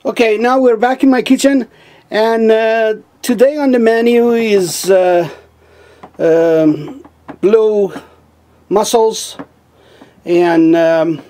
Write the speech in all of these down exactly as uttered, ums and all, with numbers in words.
Okay, now we're back in my kitchen, and uh, today on the menu is uh, um, blue mussels, and um,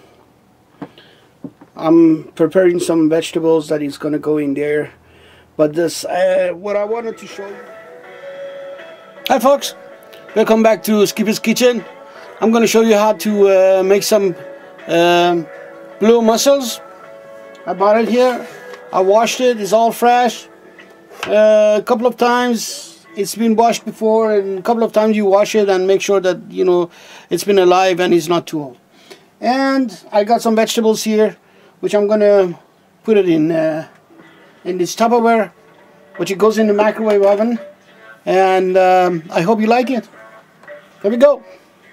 I'm preparing some vegetables that is going to go in there. But this, uh, what I wanted to show you. Hi folks, welcome back to Skipper's Kitchen. I'm going to show you how to uh, make some um, blue mussels. I bought it here. I washed it. It's all fresh. Uh, a couple of times it's been washed before, and a couple of times you wash it and make sure that you know it's been alive and it's not too old. And I got some vegetables here, which I'm gonna put it in uh, in this Tupperware, which it goes in the microwave oven. And um, I hope you like it. Here we go.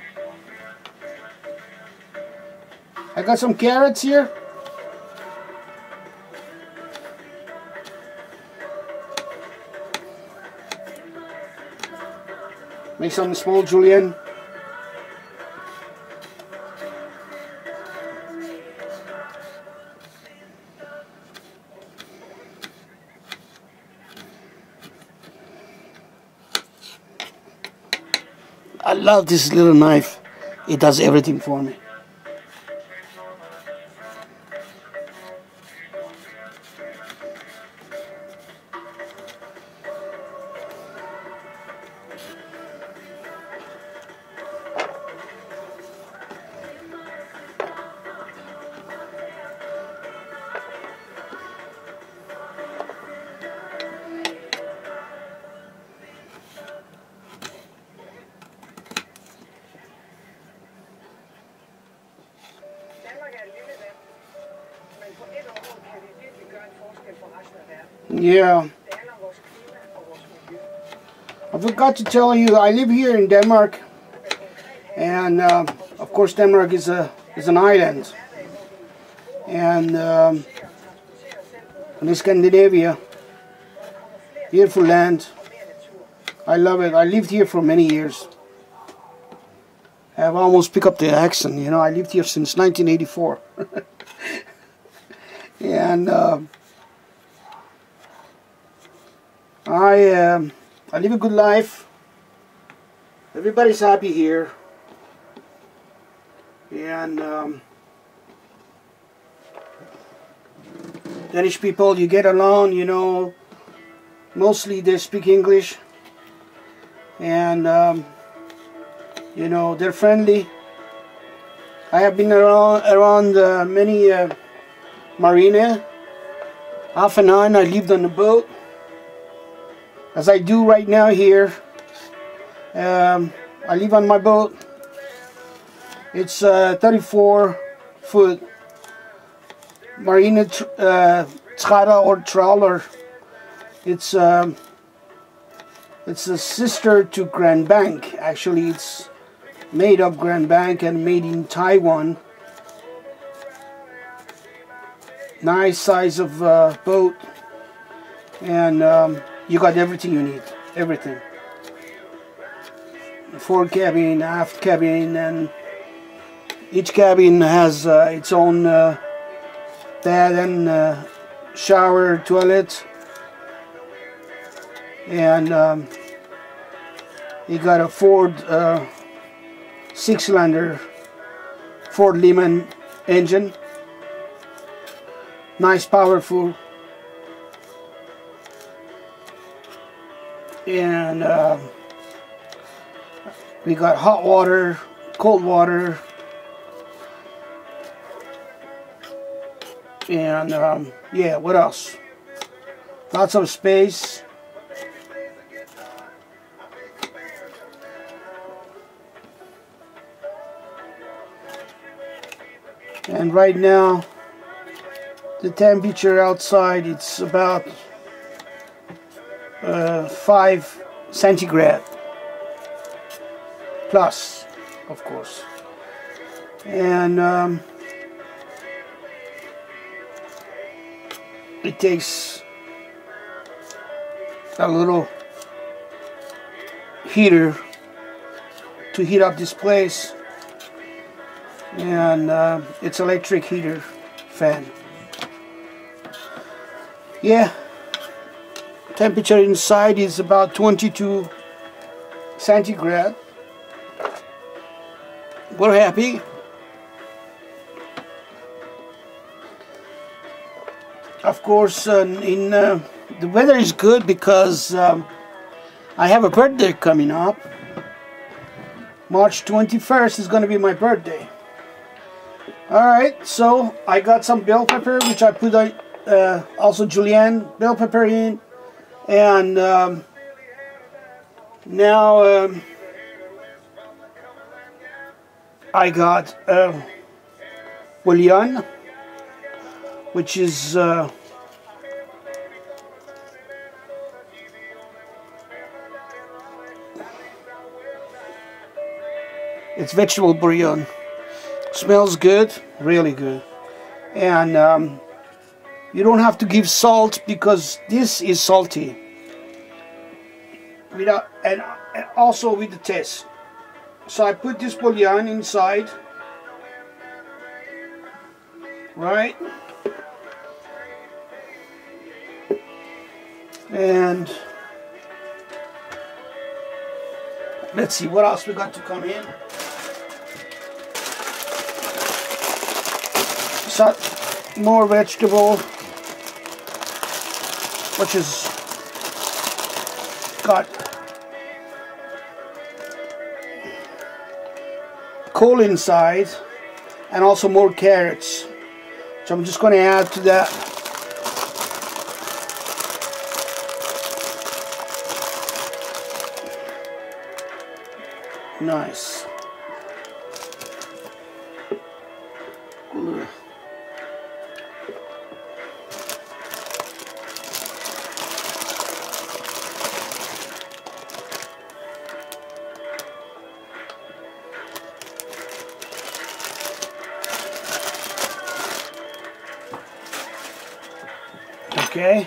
I got some carrots here. Make some small julienne. I love this little knife. It does everything for me. Yeah. I forgot to tell you, I live here in Denmark, and uh, of course Denmark is a is an island, and um, in Scandinavia, beautiful land. I love it. I lived here for many years. I've almost picked up the accent. You know, I lived here since nineteen eighty-four, and. Uh, I um, I live a good life. Everybody's happy here, and um, Danish people, you get along. You know, mostly they speak English, and um, you know they're friendly. I have been around around uh, many uh, marina. Off and on, I lived on the boat. As I do right now here. um, I live on my boat. It's a thirty-four foot marina tr uh, trawler or trawler. It's um, it's a sister to Grand Bank. Actually, it's made of Grand Bank and made in Taiwan. Nice size of uh, boat, and um, you got everything you need, everything. Fore cabin, aft cabin, and each cabin has uh, its own uh, bed and uh, shower, toilet, and um, you got a Ford uh, six-cylinder Ford Lehman engine, nice, powerful. And uh, we got hot water, cold water, and um, yeah, what else? Lots of space. And right now, the temperature outside, it's about Uh, five centigrade plus, of course, and um, it takes a little heater to heat up this place, and uh, it's electric heater fan. Yeah, temperature inside is about twenty-two centigrade. We're happy. Of course, uh, in uh, the weather is good because um, I have a birthday coming up. March twenty-first is going to be my birthday. Alright, so I got some bell pepper, which I put uh, also julienne bell pepper in. And um, now um, I got uh, bouillon, which is uh, it's vegetable bouillon. Smells good, really good. And um, you don't have to give salt because this is salty. Without, and, and also with the taste. So I put this bouillon inside. Right? And let's see what else we got to come in. So more vegetable, which is got coal inside, and also more carrots. So I'm just going to add to that. Nice. Okay.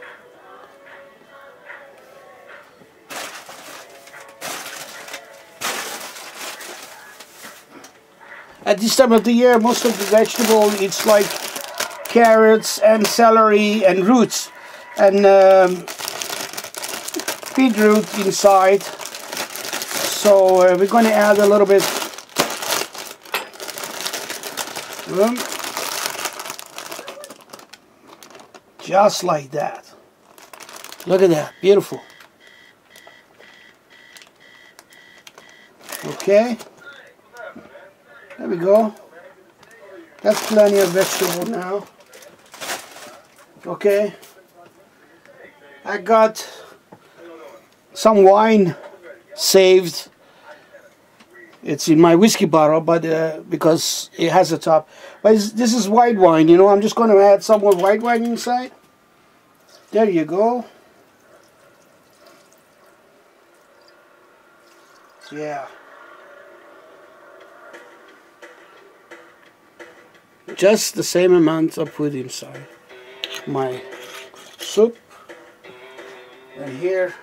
At this time of the year, most of the vegetable, it's like carrots and celery and roots and um, beetroot inside. So uh, we're going to add a little bit. Um, just like that. Look at that, beautiful. Okay. There we go. That's plenty of vegetable now. Okay. I got some wine saved. It's in my whiskey bottle, but uh, because it has a top. But it's, this is white wine, you know. I'm just going to add some more white wine inside. There you go. Yeah. Just the same amount I put inside my soup. And here,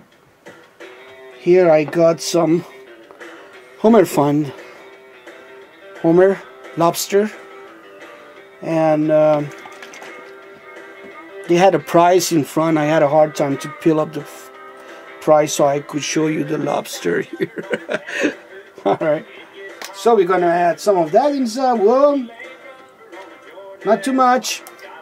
here I got some Homer Fund, Homer lobster, and um, they had a price in front. I had a hard time to peel up the price so I could show you the lobster here. Alright, so we're gonna add some of that inside. Well, not too much.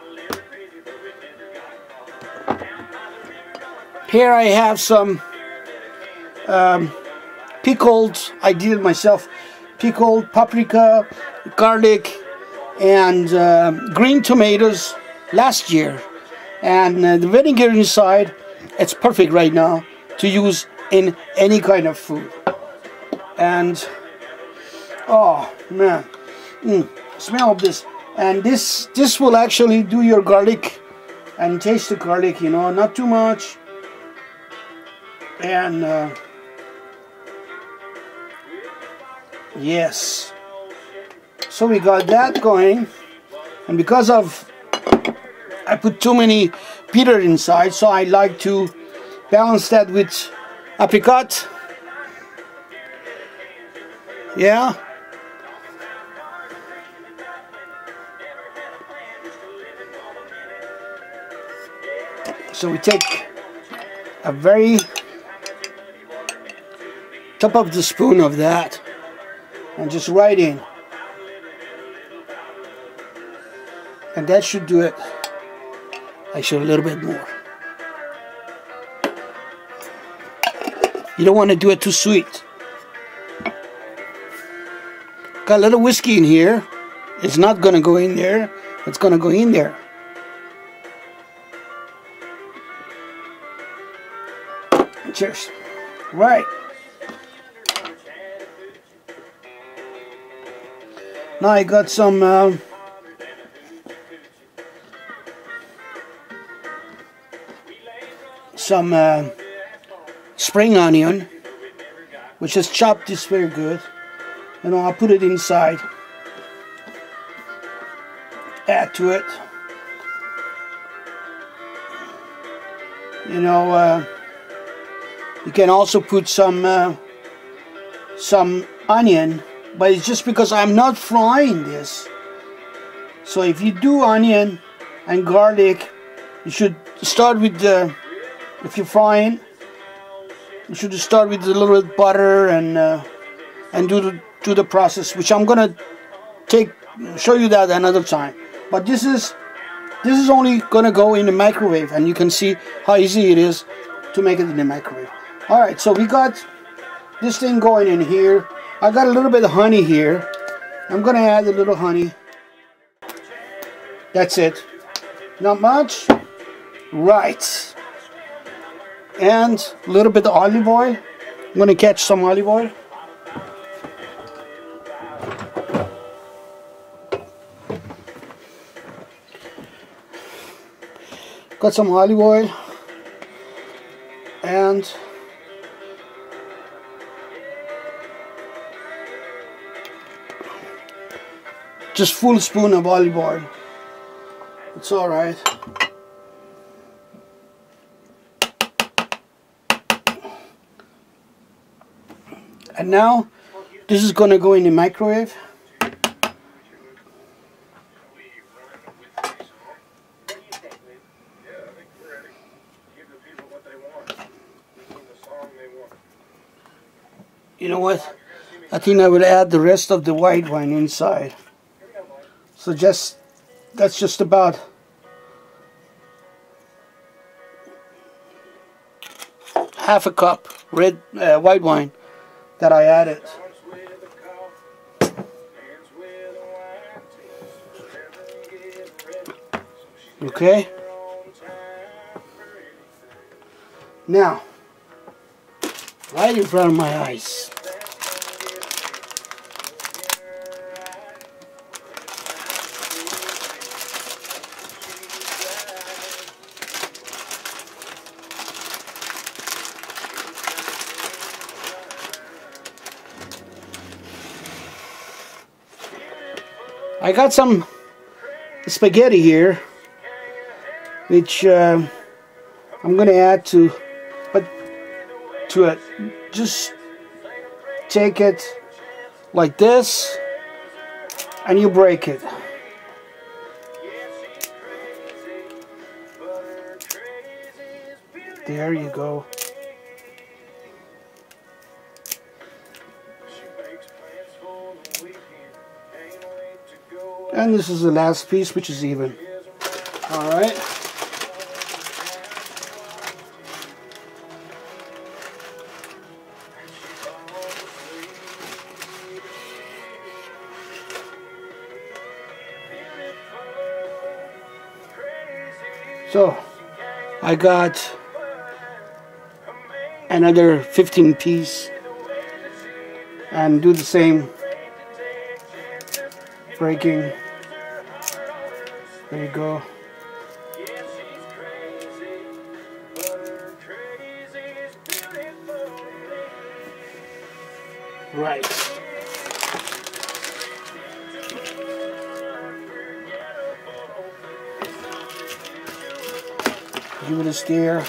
Here I have some um, pickled, I did it myself, pickled paprika, garlic, and uh, green tomatoes last year. And uh, the vinegar inside, it's perfect right now to use in any kind of food. And, oh man, mm, smell this. And this, this will actually do your garlic and taste the garlic, you know, not too much. And, uh, yes. So we got that going. And because of, I put too many bitter inside, so I like to balance that with apricot. Yeah. So we take a very top of the spoon of that and just right in. And that should do it. Actually, a little bit more. You don't want to do it too sweet. Got a little whiskey in here. It's not going to go in there. It's going to go in there. Cheers. Right. Now I got some uh, some uh, spring onion, which is chopped this very good. You know, I'll put it inside. Add to it. You know, uh, you can also put some uh, some onion, but it's just because I'm not frying this. So if you do onion and garlic, you should start with the, if you're frying, you should start with a little bit butter and uh, and do the do the process, which I'm gonna take show you that another time. But this is this is only gonna go in the microwave, and you can see how easy it is to make it in the microwave. All right, so we got this thing going in here. I got a little bit of honey here. I'm gonna add a little honey. That's it. Not much. Right. And a little bit of olive oil. I'm gonna catch some olive oil. Got some olive oil. And just full spoon of olive oil. It's all right. And now this is gonna go in the microwave. You know what? I think I will add the rest of the white wine inside. So just, that's just about half a cup red uh, white wine that I added. Okay. Now, right in front of my eyes. I got some spaghetti here, which uh, I'm going to add to, but to it. Just take it like this, and you break it. There you go. And this is the last piece, which is even. All right. So I got another fifteen piece, and do the same breaking. There you go. Right. Give it a stir.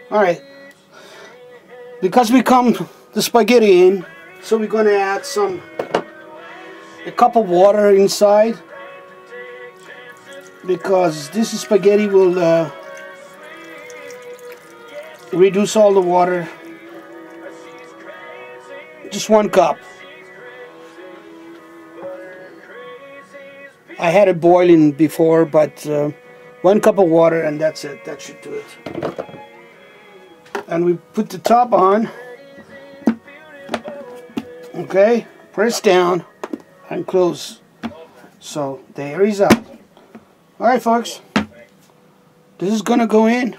Alright, because we come the spaghetti in, so we're going to add some, a cup of water inside, because this spaghetti will uh, reduce all the water. Just one cup. I had it boiling before, but uh, one cup of water and that's it. That should do it. And we put the top on. Okay, press down and close. So there he's out. Alright folks, this is gonna go in.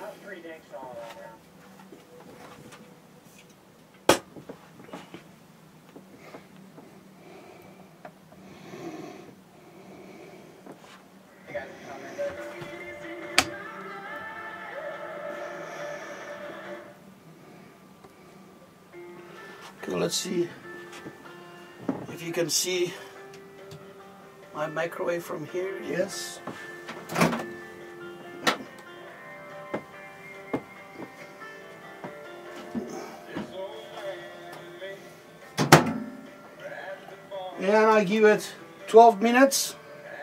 Okay, let's see if you can see my microwave from here. Yes. And I give it twelve minutes.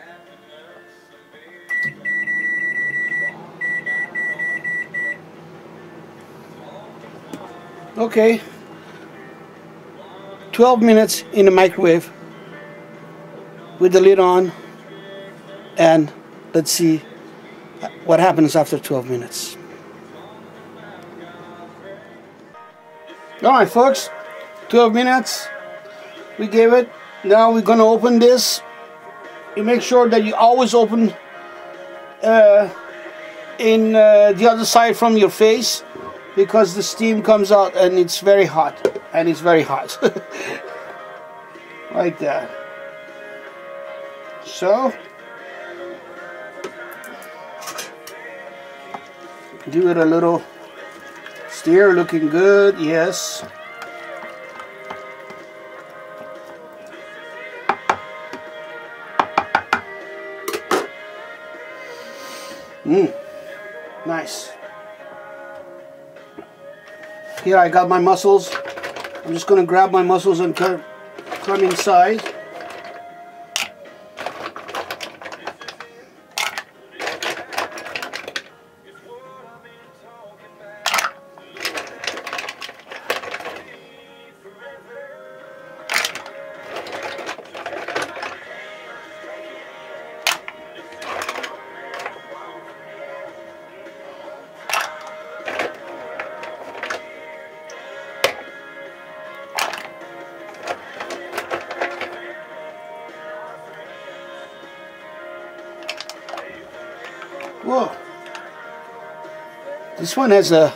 Okay. twelve minutes in the microwave with the lid on, and let's see what happens after twelve minutes. Alright folks, twelve minutes we gave it. Now we're going to open this. You make sure that you always open uh, in uh, the other side from your face, because the steam comes out and it's very hot. And it's very hot. Like that. So give it a little stir. Looking good. Yes. Mmm. Nice. Here I got my mussels. I'm just going to grab my mussels and come inside. Whoa! This one has a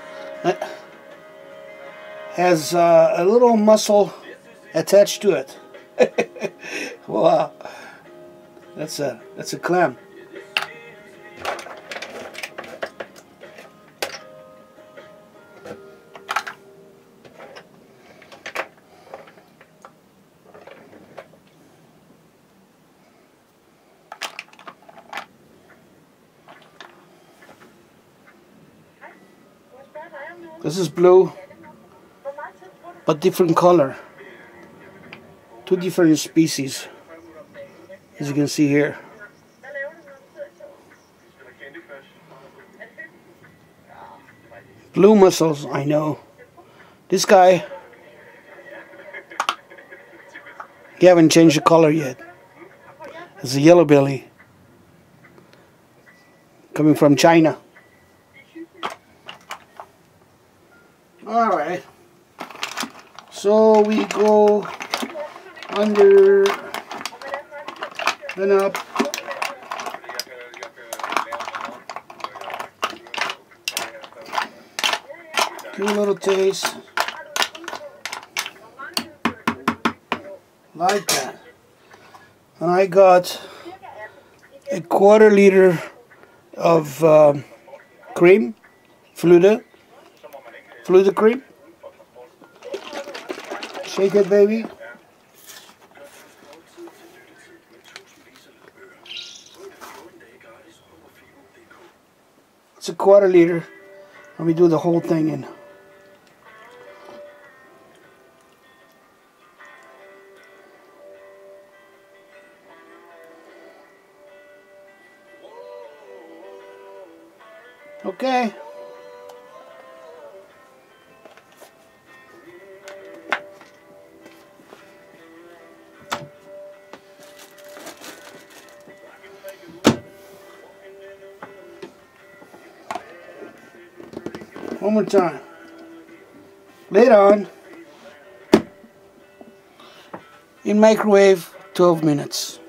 has a, a little mussel attached to it. Wow! That's a that's a clam. This is blue, but different color. Two different species, as you can see here. Blue mussels, I know. This guy, he haven't changed the color yet. It's a yellow belly, coming from China. Alright, so we go under and up. Give a little taste. Like that. And I got a quarter liter of um, cream, Fluida. Fluida cream. Shake it, baby. It's a quarter liter. Let me do the whole thing in. Okay. One more time. Later on. In microwave, twelve minutes.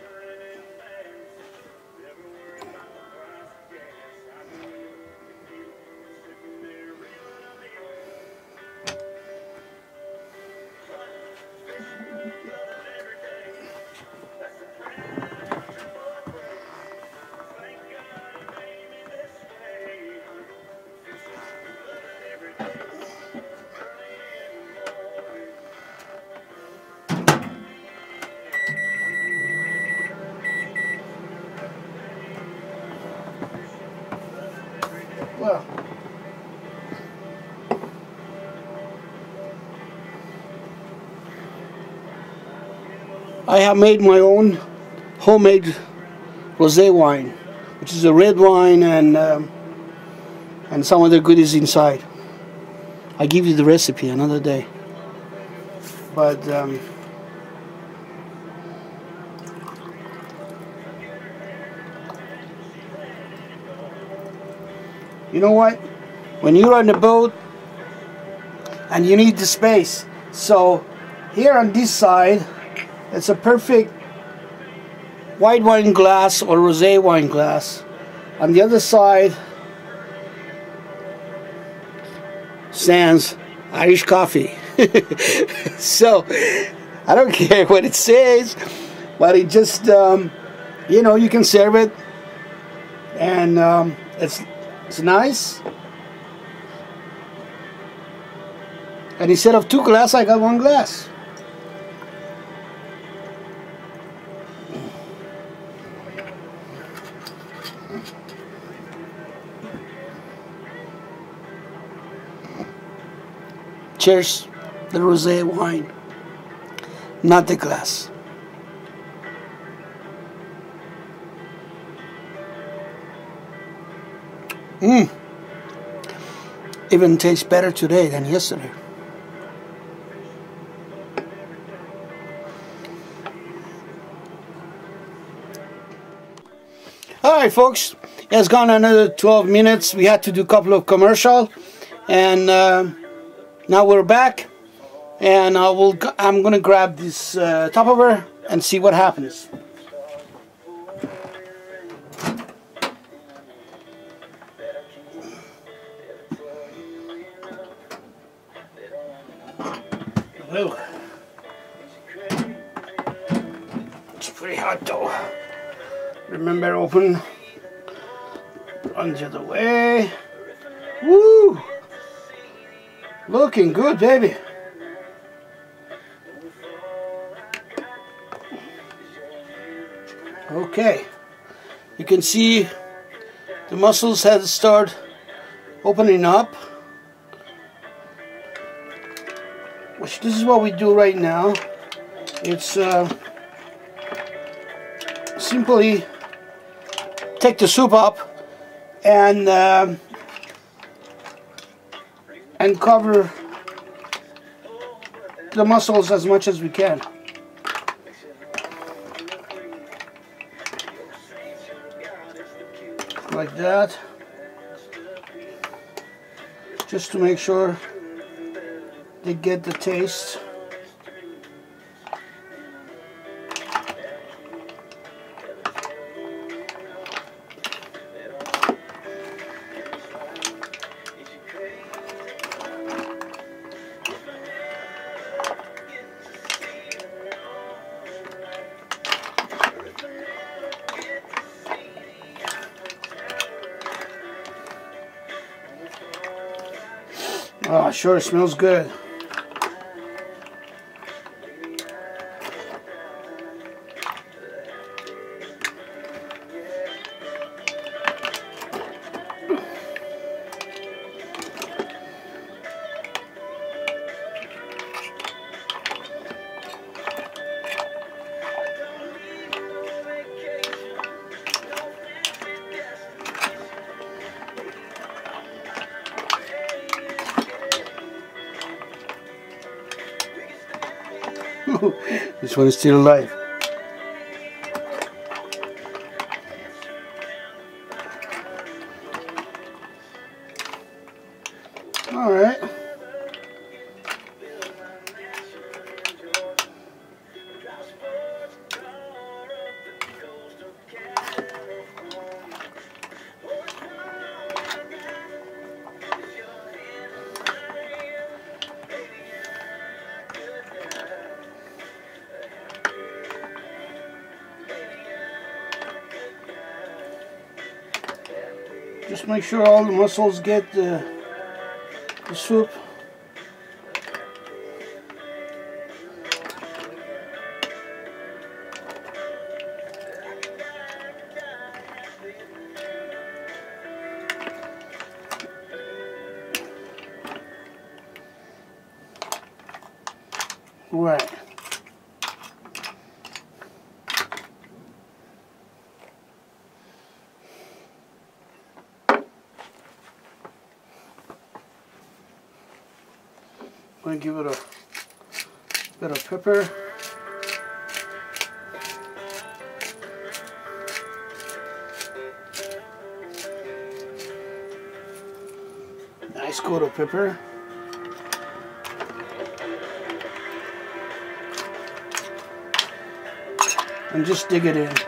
Well, I have made my own homemade rosé wine, which is a red wine and um, and some other goodies inside. I give you the recipe another day. But um, you know what? When you're on the boat and you need the space, so here on this side, it's a perfect white wine glass or rosé wine glass. On the other side stands Irish coffee. So I don't care what it says, but it just um, you know, you can serve it, and um, it's it's nice. And instead of two glasses, I got one glass. Cheers, the rosé wine, not the glass. Mmm. Even tastes better today than yesterday. Alright folks, it's gone another twelve minutes. We had to do a couple of commercial, and uh, now we're back, and I will, I'm gonna grab this uh, topper and see what happens. Whoa. It's pretty hot though. Remember, open, run the other way. Woo! Looking good, baby. Okay, you can see the muscles had to start opening up, which this is what we do right now. It's uh, simply take the soup up and uh, and cover the muscles as much as we can. Like that, just to make sure they get the taste. Oh, sure, it smells good. This one is still alive. All right. Just make sure all the mussels get the, the soup. Right. I'm going to give it a bit of pepper. Nice coat of pepper. And just dig it in.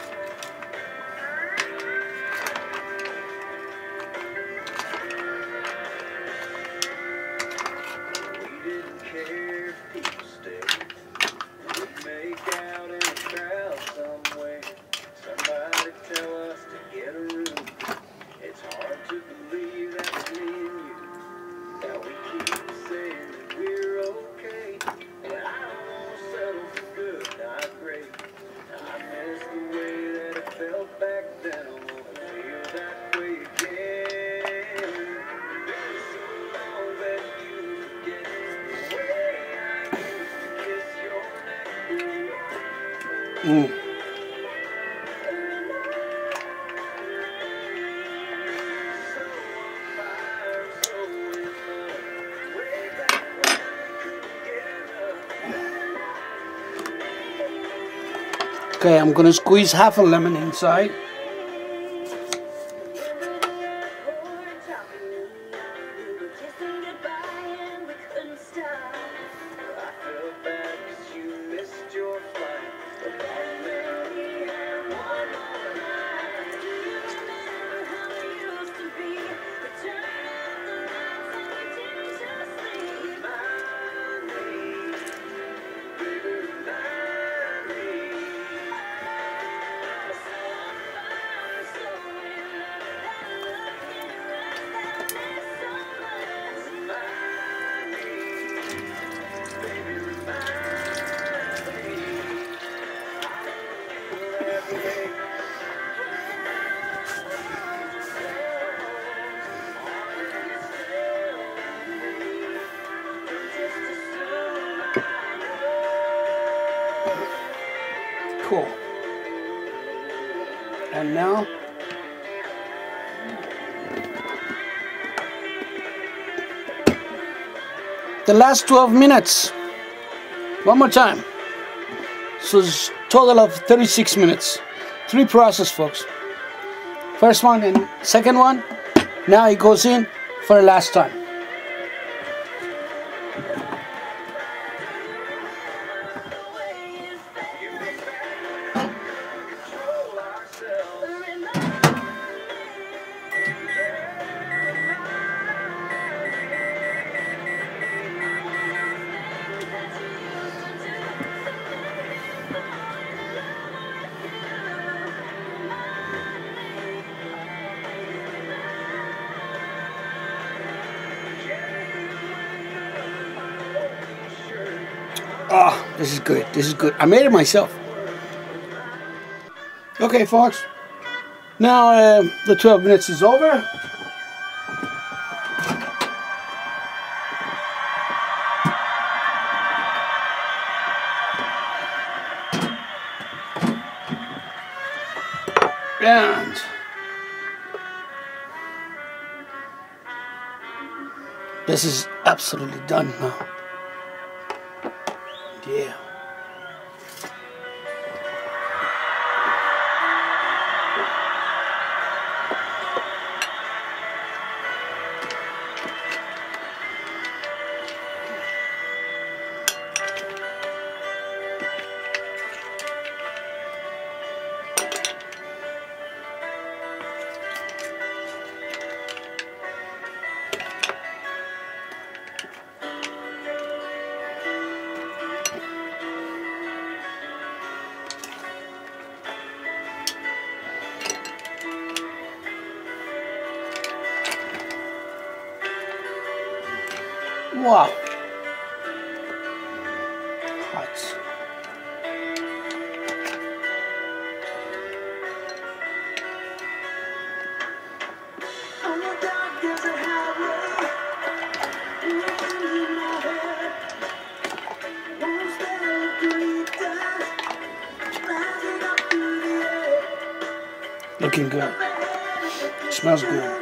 Mm. Okay, I'm gonna squeeze half a lemon inside. Cool. And now the last twelve minutes. One more time. So it's a total of thirty-six minutes. Three process, folks. First one and second one. Now it goes in for the last time. Oh, this is good. This is good. I made it myself. Okay, folks. Now uh, the twelve minutes is over. And this is absolutely done now. Yeah. Wow. Hot. Looking good. Smells good.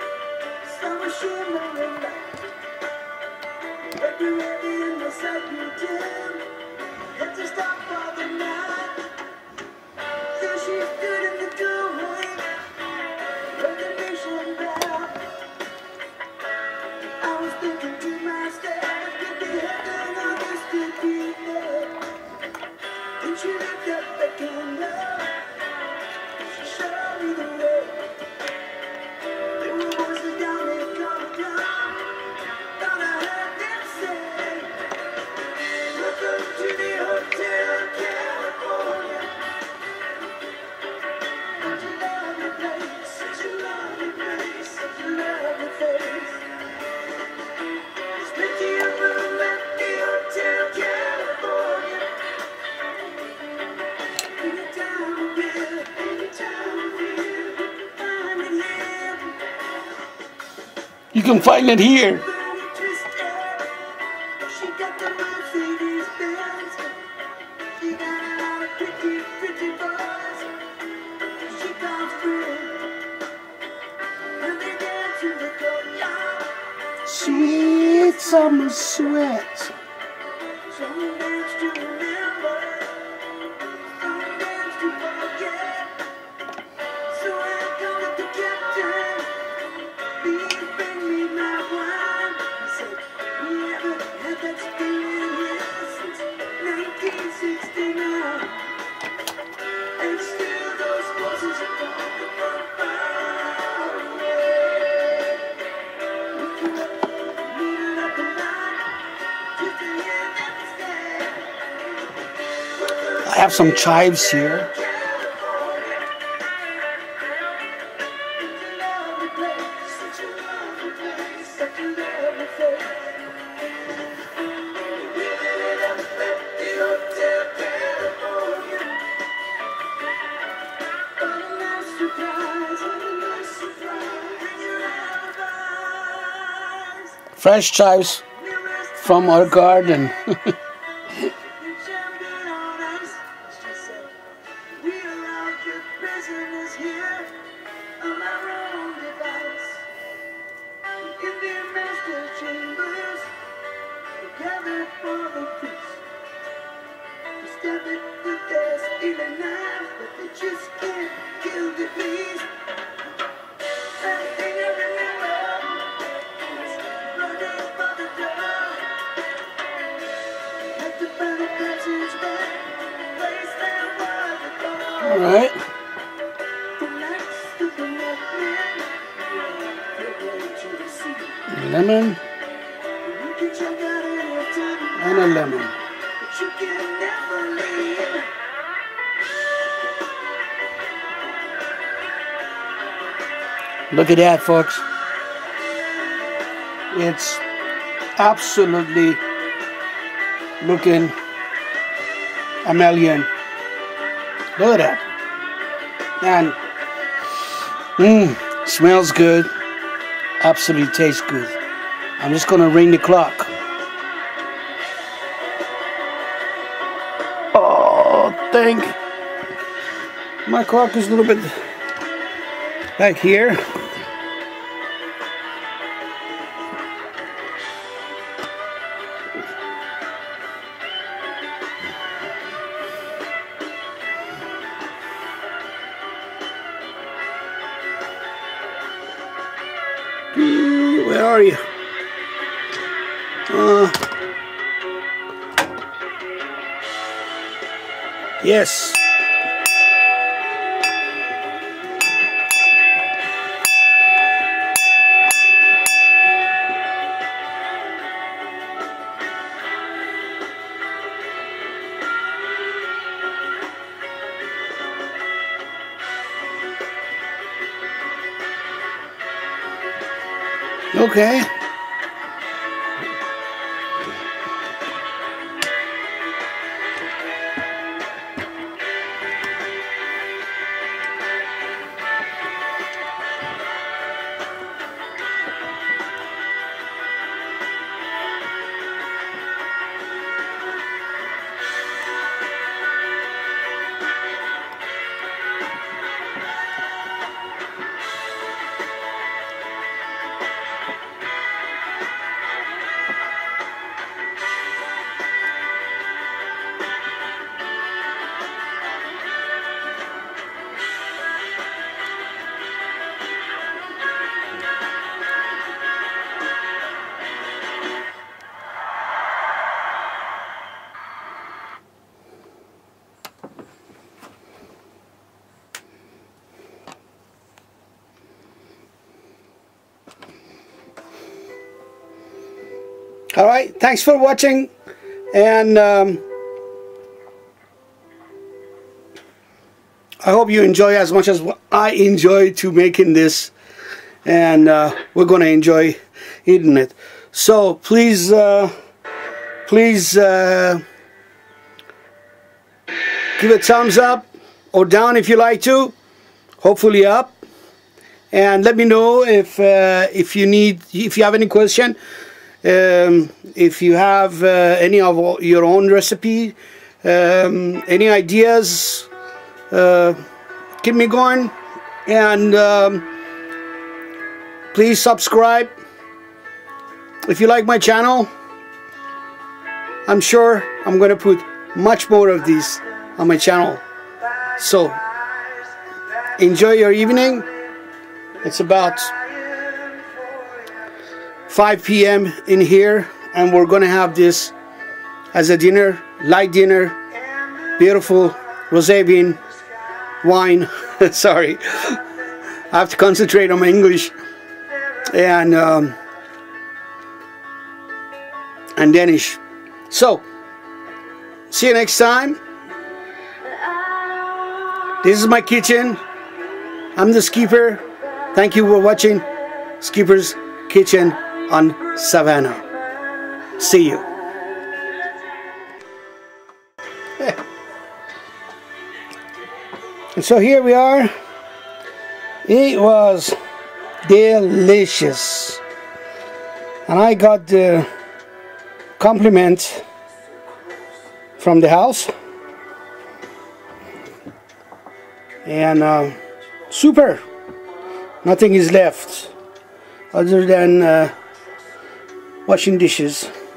You can find it here. Sweet summer sweat. I have some chives here. Fresh chives from our garden. All right. Lemon and a lemon. Look at that, folks. It's absolutely looking a million. Look at that. And mmm, smells good. Absolutely tastes good. I'm just gonna ring the clock. Oh, thank. My clock is a little bit back here. sorry. Uh, yes. Okay. All right, thanks for watching, and um, I hope you enjoy as much as I enjoy to making this, and uh, we're gonna enjoy eating it. So please, uh, please uh, give it a thumbs up or down if you like to. Hopefully up, and let me know if uh, if you need, if you have any question. Um, if you have uh, any of your own recipe, um, any ideas, uh, keep me going, and um, please subscribe if you like my channel. I'm sure I'm going to put much more of these on my channel. So enjoy your evening. It's about five P M in here, and we're gonna have this as a dinner, light dinner, beautiful rosé bean wine. Sorry, I have to concentrate on my English, and um, and Danish. So see you next time. This is my kitchen. I'm the skipper. Thank you for watching Skipper's Kitchen on Savannah. See you. And so here we are. It was delicious, and I got the compliment from the house, and uh, super. Nothing is left other than uh, washing dishes.